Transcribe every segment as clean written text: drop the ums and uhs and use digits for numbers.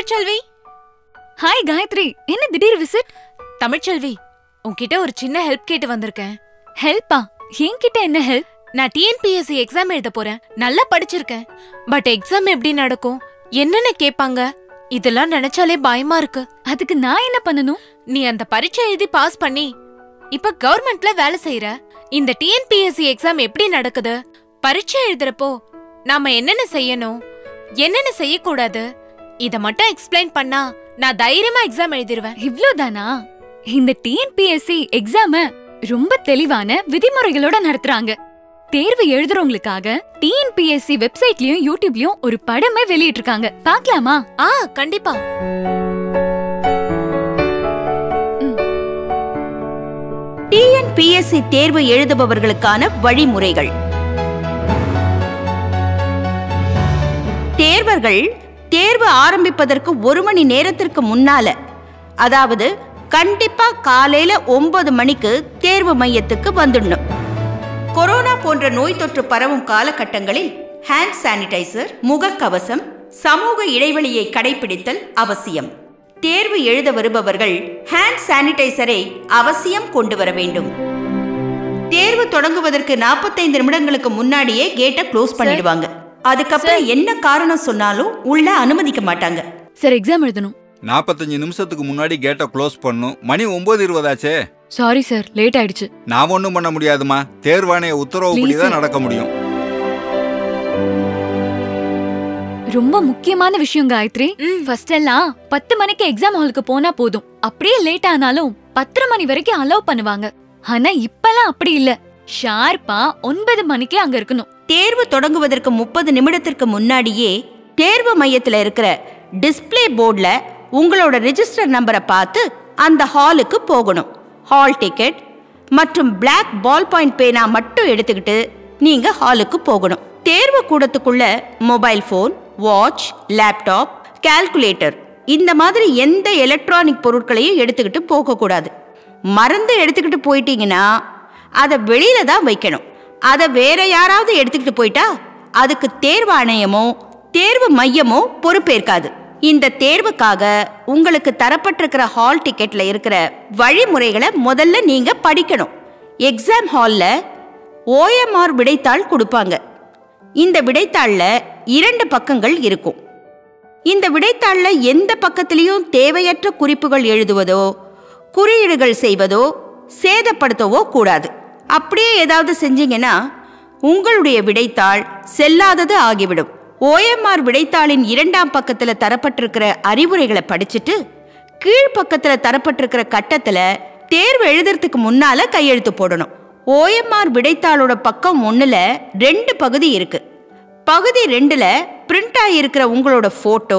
Tamilselvi. Hi Gayatri, என்ன திடீர் visit? Tamilselvi, உன்கிட்ட ஒரு சின்ன ஹெல்ப் கேட்டு வந்திருக்கேன். ஹெல்ப்பா? என்கிட்ட என்ன ஹெல்ப்? நான் டிஎன்பிஎஸ்சி எக்ஸாம் எழுத போறேன். நல்லா படிச்சிருக்கேன். பட் எக்ஸாம் எப்படி நடக்கும், என்னென்ன கேட்பாங்க, இதெல்லாம் நினைச்சாலே பயமா இருக்கு. அதுக்கு நான் என்ன பண்ணணும்? நீ அந்த பரீட்சை எழுதி பாஸ் பண்ணி இப்ப கவர்மெண்ட்ல வேலை செய்யற. இந்த டிஎன்பிஎஸ்சி எக்ஸாம் எப்படி நடக்குது, பரீட்சை எழுதுறப்போ நாம என்னென்ன செய்யணும், என்னென்ன செய்யக்கூடாது, இத மட்டும் எக்ஸ்பிளைன் பண்ணா நான் தைரியமா எக்ஸாம் எழுதிருவேன். இவ்ளோதானா? இந்த டிஎன்பிஎஸ்சி எக்ஸாம ரொம்ப தெளிவான விதிமுறைகளோட நடத்துறாங்க. தேர்வு எழுதுறவங்களுக்காக டிஎன்பிஎஸ்சி வெப்சைட்லயும் யூடியூப்லயும் ஒரு படமே வெளியிட்டிருக்காங்க. பார்க்கலாமா? கண்டிப்பா. டிஎன்பிஎஸ்சி தேர்வு எழுதுபவர்களுக்கான வழிமுறைகள். தேர்வர்கள் தேர்வு ஆரம்பிப்பதற்கு 1 மணி நேரத்திற்கு முன்னால, அதாவது கண்டிப்பா காலையில 9 மணிக்கு தேர்வு மையத்துக்கு வந்துடணும். கொரோனா போன்ற நோய் தொற்று பரவும் காலகட்டங்களில் ஹேண்ட் சானிடைசர், முகக்கவசம், சமூக இடைவெளியை கடைபிடித்தல் அவசியம். தேர்வு எழுத வருபவர்கள் ஹேண்ட் சானிடைசரை அவசியம் கொண்டு வர வேண்டும். தேர்வு தொடங்குவதற்கு 45 நிமிடங்களுக்கு முன்னாடியே கேட்டை க்ளோஸ் பண்ணிடுவாங்க. அதுக்கப்புறம் என்ன காரணம் சொன்னாலும் உள்ள அனுமதிக்க மாட்டாங்க. சார், எக்ஸாம் எழுதணும். 45 நிமிஷத்துக்கு முன்னாடி கேட்டை க்ளோஸ் பண்ணும். மணி 9:20 ஆச்சே. சாரி சார், லேட் ஆயிடுச்சு. நான் ஒன்றும் பண்ண முடியாதுமா. தேர்வாணைய உத்தரவுப்படி தான் நடக்க முடியும். ரொம்ப முக்கியமான விஷயம் காயத்ரி. ஃபர்ஸ்ட் எல்லாம் 10 மணிக்கு எக்ஸாம் ஹாலுக்கு போனா போதும். அப்படியே லேட் ஆனாலும் 10 மணி வரைக்கும் அலோவ் பண்ணுவாங்க. ஆனா இப்பெல்லாம் அப்படி இல்ல. ஷார்ப்பா 9 மணிக்கே அங்க இருக்கணும். தேர்வு தொடங்குவதற்கு 30 நிமிடத்திற்கு முன்னாடியே தேர்வு மையத்தில் இருக்கிற டிஸ்பிளே போர்டில் உங்களோட ரெஜிஸ்டர் நம்பரை பார்த்து அந்த ஹாலுக்கு போகணும். ஹால் டிக்கெட் மற்றும் பிளாக் பால் பாயிண்ட் பேனா மட்டும் எடுத்துக்கிட்டு நீங்க ஹாலுக்கு போகணும். தேர்வு கூடத்துக்குள்ள mobile phone, watch, laptop, calculator இந்த மாதிரி எந்த எலக்ட்ரானிக் பொருட்களையும் எடுத்துக்கிட்டு போகக்கூடாது. மறந்து எடுத்துக்கிட்டு போயிட்டீங்கன்னா அதை வெளியில தான் வைக்கணும். அதை வேற யாராவது எடுத்துக்கிட்டு போயிட்டா அதுக்கு தேர்வாணையமோ தேர்வு மையமோ பொறுப்பேற்காது. இந்த தேர்வுக்காக உங்களுக்கு தரப்பட்டிருக்கிற ஹால் டிக்கெட்ல இருக்கிற வழிமுறைகளை முதல்ல நீங்க படிக்கணும். எக்ஸாம் ஹால்ல OMR விடைத்தாள் கொடுப்பாங்க. இந்த விடைத்தாள்ல 2 பக்கங்கள் இருக்கும். இந்த விடைத்தாள்ல எந்த பக்கத்திலையும் தேவையற்ற குறிப்புகள் எழுதுவதோ, குறியீடுகள் செய்வதோ, சேதப்படுத்தவோ கூடாது. அப்படியே ஏதாவது செஞ்சீங்கன்னா உங்களுடைய விடைத்தாள் செல்லாதது ஆகிவிடும். OMR விடைத்தாளின் 2ஆம் பக்கத்தில் தரப்பட்டிருக்கிற அறிவுரைகளை படிச்சுட்டு கீழ்பக்கத்தில் தரப்பட்டிருக்கிற கட்டத்தில் தேர்வு எழுதுறதுக்கு முன்னால கையெழுத்து போடணும். OMR விடைத்தாளோட பக்கம் 1ல 2 பகுதி இருக்கு. பகுதி 2ல பிரிண்ட் ஆகியிருக்கிற உங்களோட போட்டோ,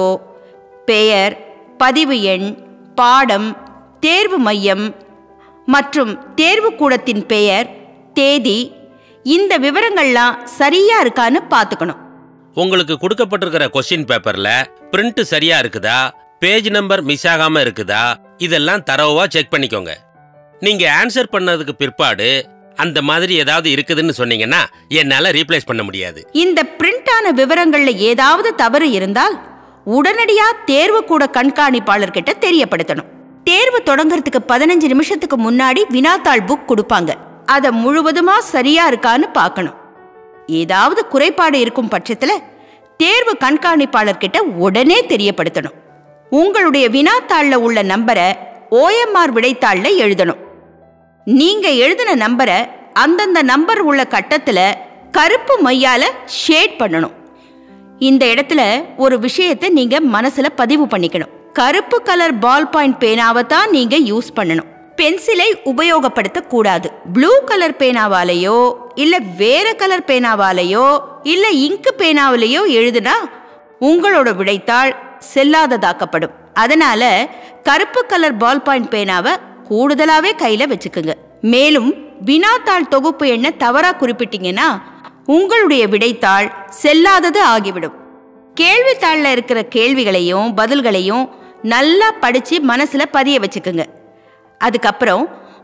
பெயர், பதிவு எண், பாடம், தேர்வு மையம் மற்றும் தேர்வு கூடத்தின் பெயர், தேதி, இந்த விவரங்கள்லாம் சரியா இருக்கான்னு பார்த்துக்கணும். உங்களுக்கு கொடுக்கப்பட்டிருக்கிற கொஸ்டின் பேப்பர்ல பிரிண்ட் சரியா இருக்குதா, பேஜ் நம்பர் மிஸ் ஆகாம இருக்குதா, இதெல்லாம் தரவா செக் பண்ணிக்கோங்க. நீங்க ஆன்சர் பண்ணதுக்கு பிற்பாடு அந்த மாதிரி ஏதாவது இருக்குதுன்னு சொன்னீங்கன்னா என்னால ரீப்ளேஸ் பண்ண முடியாது. இந்த பிரிண்ட் ஆன விவரங்கள்ல ஏதாவது தவறு இருந்தால் உடனடியா தேர்வு கூட கண்காணிப்பாளர்கிட்ட தெரியப்படுத்தணும். தேர்வு தொடங்குறதுக்கு 15 நிமிஷத்துக்கு முன்னாடி வினாத்தாள் புக் கொடுப்பாங்க. அதை முழுவதுமா சரியா இருக்கான்னு பார்க்கணும். ஏதாவது குறைபாடு இருக்கும் பட்சத்துல தேர்வு கண்காணிப்பாளர்கிட்ட உடனே தெரியப்படுத்தணும். உங்களுடைய வினாத்தாள்ல உள்ள நம்பரை OMR விடைத்தாள்ல எழுதணும். நீங்க எழுதின நம்பரை அந்தந்த நம்பர் உள்ள கட்டத்துல கருப்பு மையால ஷேட் பண்ணணும். இந்த இடத்துல ஒரு விஷயத்தை நீங்க மனசுல பதிவு பண்ணிக்கணும். கருப்பு கலர் பால் பாயிண்ட் பேனாவை தான் நீங்க யூஸ் பண்ணணும். பென்சிலை உபயோகப்படுத்த கூடாது. ப்ளூ கலர் பேனாவாலேயோ இல்ல வேற கலர் பேனாவாலேயோ இல்ல இங்கு பேனாவிலேயோ எழுதுனா உங்களோட விடைத்தாள் செல்லாததாக்கப்படும். அதனால கருப்பு கலர் பால் பாயிண்ட் பேனாவை கூடுதலாவே கையில வச்சுக்குங்க. மேலும் வினாத்தாள் தொகுப்பு எண்ண தவறா குறிப்பிட்டீங்கன்னா உங்களுடைய விடைத்தாள் செல்லாதது ஆகிவிடும். கேள்வித்தாள்ல இருக்கிற கேள்விகளையும் பதில்களையும் நல்லா படிச்சு மனசுல பதிய வச்சுக்குங்க. அதுக்கப்புறம்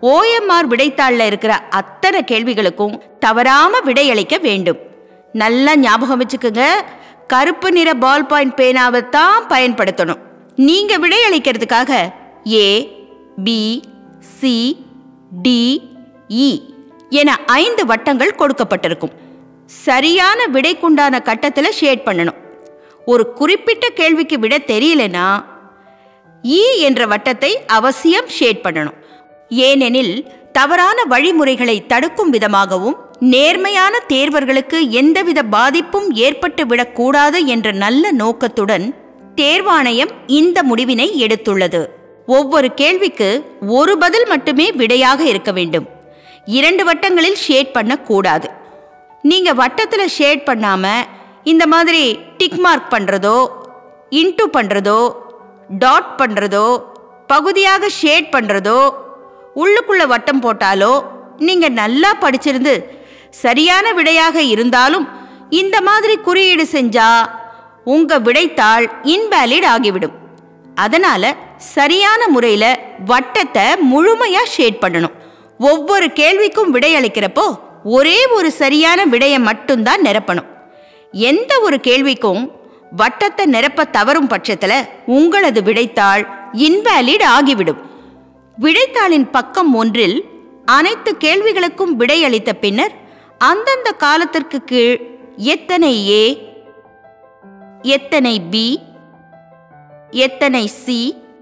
OMR விடைத்தாள்ல இருக்கிற அத்தனை கேள்விகளுக்கும் தவறாம விடையளிக்க வேண்டும். நல்லா ஞாபகம் வச்சுக்குங்க, கருப்பு நிற பால் பாயிண்ட் பேனாவை தான் பயன்படுத்தணும். நீங்க விடையளிக்கிறதுக்காக A, B, C, D, E என 5 வட்டங்கள் கொடுக்கப்பட்டிருக்கும். சரியான விடைக்குண்டான கட்டத்தில் ஷேட் பண்ணணும். ஒரு குறிப்பிட்ட கேள்விக்கு விட தெரியலனா இ என்ற வட்டத்தை அவசியம் ஷேட் பண்ணணும். ஏனெனில் தவறான வழிமுறைகளை தடுக்கும் விதமாகவும் நேர்மையான தேர்வர்களுக்கு எந்தவித பாதிப்பும் ஏற்பட்டு விடக்கூடாது என்ற நல்ல நோக்கத்துடன் தேர்வாணையம் இந்த முடிவினை எடுத்துள்ளது. ஒவ்வொரு கேள்விக்கு ஒரு பதில் மட்டுமே விடையாக இருக்க வேண்டும். 2 வட்டங்களில் ஷேட் பண்ணக்கூடாது. நீங்க வட்டத்துல ஷேட் பண்ணாம இந்த மாதிரி டிக் மார்க் பண்றதோ, இன்டு பண்றதோ, டாட் பண்றதோ, பகுதியாக ஷேட் பண்றதோ, உள்ளுக்குள்ள வட்டம் போட்டாலோ நீங்க நல்லா படிச்சிருந்து சரியான விடையாக இருந்தாலும் இந்த மாதிரி குறியீடு செஞ்சா உங்க விடைத்தாள் இன்வேலிட் ஆகிவிடும். அதனால சரியான முறையில வட்டத்தை முழுமையா ஷேட் பண்ணணும். ஒவ்வொரு கேள்விக்கும் விடையளிக்கிறப்போ ஒரே ஒரு சரியான விடையை மட்டும்தான் நிரப்பணும். எந்த ஒரு கேள்விக்கும் வட்டத்தை நிரப்ப தவறும் பட்சத்துல உங்களது விடைத்தாள் இன்வேலிட் ஆகிவிடும். விடைத்தாளின் பக்கம் 1 அனைத்து கேள்விகளுக்கும் விடையளித்த பின்னர் அந்தந்த காலத்திற்கு கீழ் எத்தனை ஏ, எத்தனை பி, எத்தனை சி,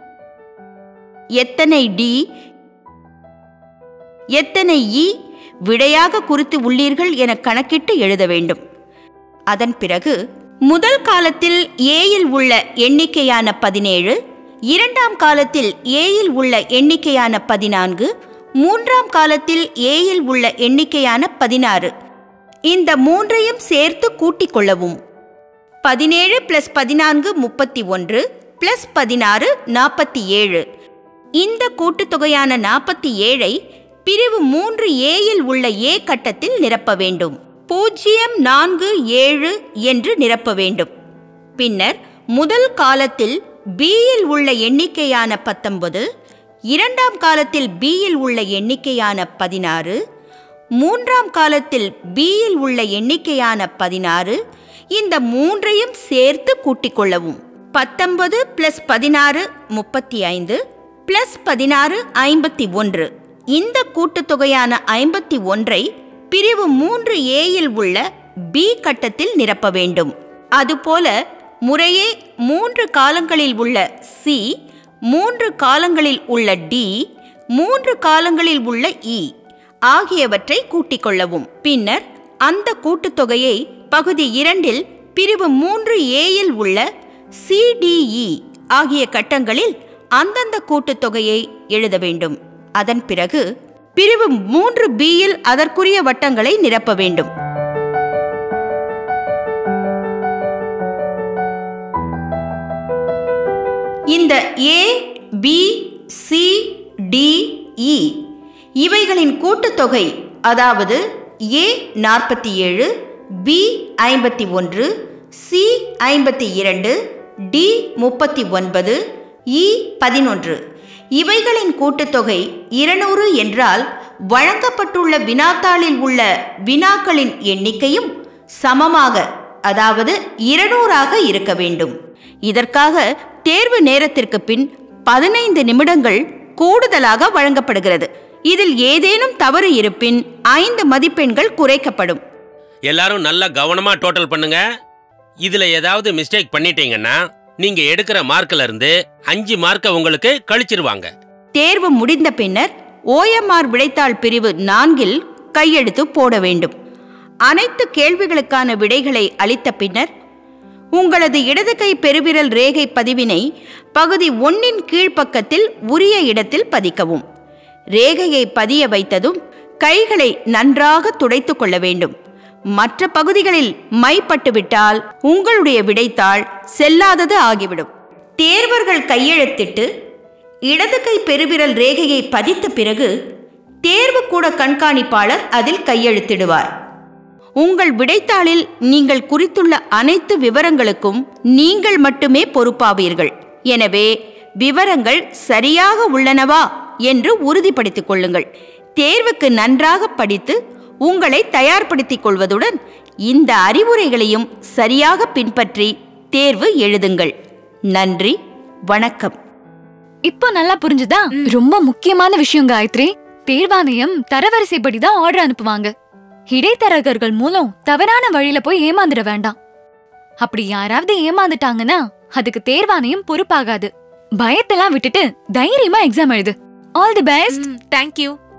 எத்தனை டி, எத்தனை இ விடையாக குறித்து உள்ளீர்கள் என கணக்கிட்டு எழுத வேண்டும். அதன் பிறகு முதல் காலத்தில் ஏயில் உள்ள எண்ணிக்கையான 17, 2ஆம் காலத்தில் ஏயில் உள்ள எண்ணிக்கையான 14, 3ஆம் காலத்தில் ஏயில் உள்ள எண்ணிக்கையான 16 இந்த 3ஐயும் சேர்த்து கூட்டிக் கொள்ளவும். 17 + 14 31 + 16 47. இந்த கூட்டுத்தொகையான 47ஐ பிரிவு 3 ஏயில் உள்ள ஏ கட்டத்தில் நிரப்ப வேண்டும். 047 என்று நிரப்ப வேண்டும். பின்னர் முதல் காலத்தில் பியில் உள்ள எண்ணிக்கையான 19, 2ஆம் காலத்தில் பியில் உள்ள எண்ணிக்கையான 16, 3ஆம் காலத்தில் பியில் உள்ள எண்ணிக்கையான 16 இந்த 3ஐயும் சேர்த்து கூட்டிக் கொள்ளவும். 19 + 16 35 + 16 51. இந்த கூட்டுத்தொகையான 51ஐ பிரிவு 3 ஏயில் உள்ள பி கட்டத்தில் நிரப்ப வேண்டும். அதுபோல முறையே 3 காலங்களில் உள்ள சி, 3 காலங்களில் உள்ள டி, 3 காலங்களில் உள்ள இ ஆகியவற்றை கூட்டிக் கொள்ளவும். பின்னர் அந்த கூட்டுத்தொகையை பகுதி 2 பிரிவு 3 ஏயில் உள்ள சிடிஇ ஆகிய கட்டங்களில் அந்தந்த கூட்டுத்தொகையை எழுத வேண்டும். அதன் பிறகு பிரிவு 3 பியில் அதற்குரிய வட்டங்களை நிரப்ப வேண்டும். இந்த A, B, C, D, E இவைகளின் கூட்டுத்தொகை, அதாவது A 47, B 51, C 52, D 39, E 11 இவைகளின் கூட்டுத்தொகை 200 என்றால் வழங்கப்பட்டுள்ள வினாத்தாளில் உள்ள வினாக்களின் எண்ணிக்கையும் சமமாக, அதாவது 200ஆக இருக்க வேண்டும். இதற்காக தேர்வு நேரத்திற்கு பின் 15 நிமிடங்கள் கூடுதலாக வழங்கப்படுகிறது. இதில் ஏதேனும் தவறு இருப்பின் 5 மதிப்பெண்கள் குறைக்கப்படும். எல்லாரும் நல்லா கவனமா டோட்டல் பண்ணுங்க. இதுல ஏதாவது மிஸ்டேக் பண்ணிட்டீங்கன்னா நீங்க எடுக்கிற மார்க்ல இருந்து 5 மார்க்க உங்களுக்கு கழிச்சிருவாங்க. தேர்வு முடிந்த பின்னர் OMR விடைத்தாள் பிரிவு 4 கையெழுத்து போட வேண்டும். அனைத்து கேள்விகளுக்கான விடைகளை அளித்த பின்னர் உங்களது இடது கை பெருவிரல் ரேகை பதிவினை பகுதி 1 கீழ்ப்பக்கத்தில் உரிய இடத்தில் பதிக்கவும். ரேகையை பதிய வைத்ததும் கைகளை நன்றாக துடைத்துக் கொள்ள வேண்டும். மற்ற பகுதிகளில் மைப்பட்டுவிட்டால் உங்களுடைய விடைத்தாள் செல்லாதது ஆகிவிடும். தேர்வர்கள் கையெழுத்திட்டு இடது கை பெருவிரல் ரேகையை பதித்த பிறகு தேர்வு கூட கண்காணிப்பாளர் அதில் கையெழுத்திடுவார். உங்கள் விடைத்தாளில் நீங்கள் குறித்துள்ள அனைத்து விவரங்களுக்கும் நீங்கள் மட்டுமே பொறுப்பாவீர்கள். எனவே விவரங்கள் சரியாக உள்ளனவா என்று உறுதிப்படுத்திக் கொள்ளுங்கள். தேர்வுக்கு நன்றாக படித்து உங்களை தயார்படுத்திக் கொள்வதுடன் இந்த அறிவுரைகளையும் சரியாக பின்பற்றி தேர்வு எழுதுங்கள். நன்றி, வணக்கம். இப்போ நல்லா புரிஞ்சுதா? ரொம்ப முக்கியமான விஷயம் காயத்ரி. தேர்வாணையம் தரவரிசைப்படி தான் ஆர்டர் அனுப்புவாங்க. இடைத்தரகர்கள் மூலம் தவறான வழியில போய் ஏமாந்துட வேண்டாம். அப்படி யாராவது ஏமாந்துட்டாங்கன்னா அதுக்கு தேர்வாணையம் பொறுப்பாகாது. பயத்தெல்லாம் விட்டுட்டு தைரியமா எக்ஸாம் எழுது. All the best. தேங்க்யூ.